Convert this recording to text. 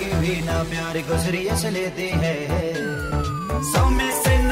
भी ना प्यार को सीरियस लेते हैं। 100 में से